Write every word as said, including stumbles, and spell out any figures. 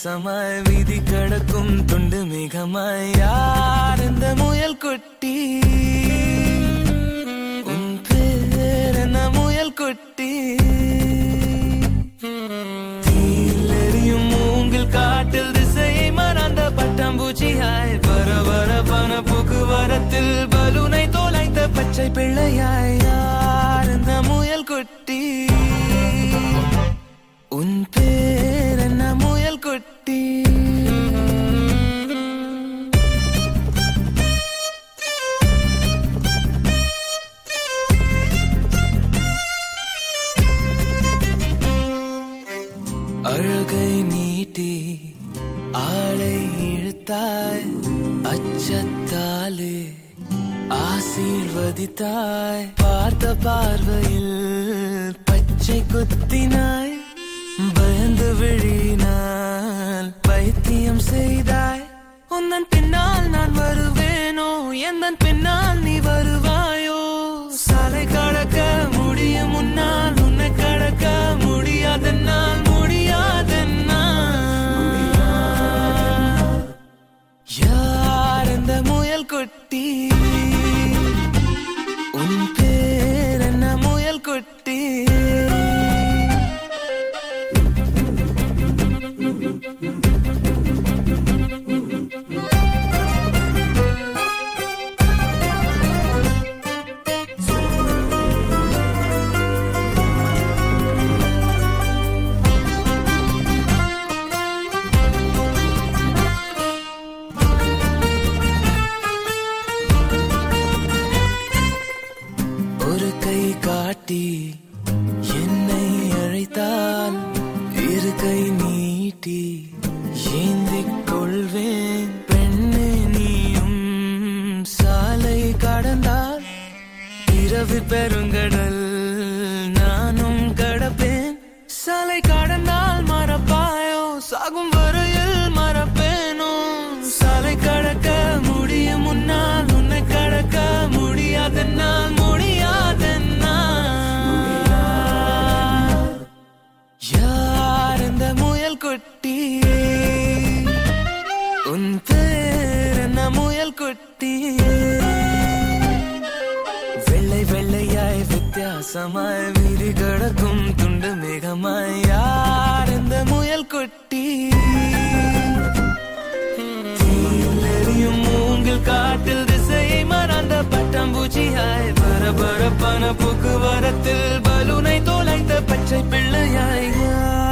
வித்தியாசமாய் வீதி கடக்கும் துண்டு மேகமாய் யார் இந்த முயல் குட்டி உன் பேர் என்ன முயல் குட்டி தீலெறியும் மூங்கில் காட்டில் திசையை மறந்த பட்டாம்பூச்சியாய் வர வர பண போக்குவரத்தில் பலூனை தோலைத்த பச்சை பிள்ளையாய் யார் இந்த முயல் குட்டி உன் பேர் என்ன முயல் குட்டி அழகை நீட்டி ஆளை இழுத்தாய் அச்சத்தாலே ஆசீர்வதித்தாய் பார்த்த பார்வையில் பச்சை குத்தினாய் பயந்து விழினால் பைத்தியம் செய்தாய் உந்தன் பின்னால் நான் வருவேனோ எந்தன் பின்னால் நீ வருவாயோ சாலை கடக்க முடியும் முன்னால் உன்னை கடக்க முடியாதென்னால் முடியாதென்னால் யார் இந்த முயல் குட்டி உன் பேர் என்ன முயல் குட்டி என்னை அழைத்தால் இரு கை நீட்டி ஏந்திக் கொள்வேன் பெண்ணே நீயும் சாலை கடந்தால் இரவு பெருங்கடல் நானும் கடப்பேன் சாலை கடந்தால் மறப்பாயோ சாகும் வரையில் மறப்பேனோ சாலை கடக்க முடியும் முன்னால் உன்னை கடக்க முடியாதென்னால் முடியாதென்னால் யார் இந்த முயல் குட்டி உன் பேர் என்ன முயல் குட்டி வெள்ளை வெள்ளையாய் வித்தியாசமாய் வீதி கடக்கும் துண்டு மேகமாய் யார் இந்த முயல் குட்டி தீலெறியும் மூங்கில் காட்டில் திசையை மறந்த பட்டாம்பூச்சியாய் பரபரப்பான போக்குவரத்தில் பலூனை தோலைத்த பச்சை பிள்ளையாய்